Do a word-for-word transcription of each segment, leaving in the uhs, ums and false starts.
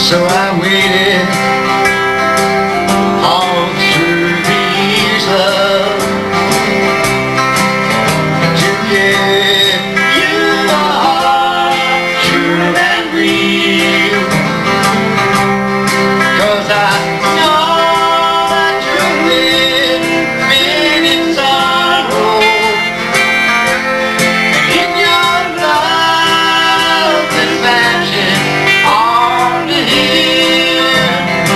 So I waited all through the years, love, to give you a heart true and real. 'Cause I know that you're living in sorrow, and in your love and passion on the hill.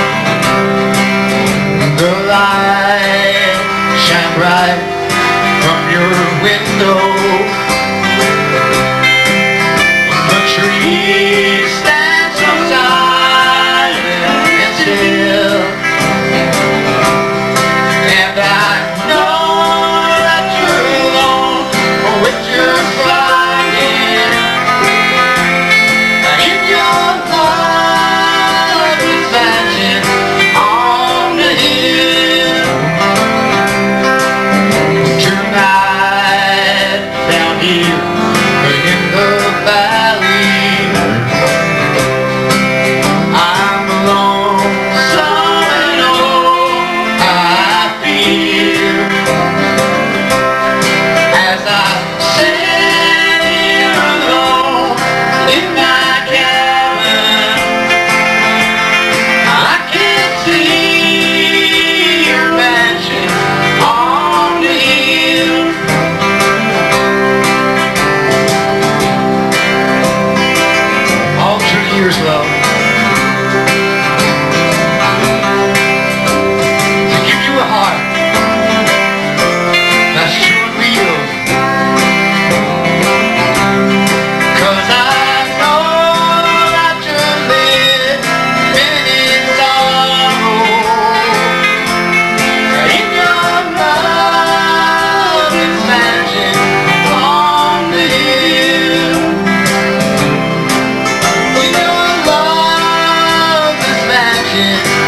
The light shine bright from your window. The trees stand so silent and still, and I know that you're alone with your flying. In your love is magic on the hill. Tonight down here in the valley, I'm alone, some and all I feel, as I sit here alone in my cabin. I can see your mansion on the hill. All through the years, love, to give you a heart that's true and real. 'Cause I know that you're living in sorrow, in your love is magic on the hill. In your love is magic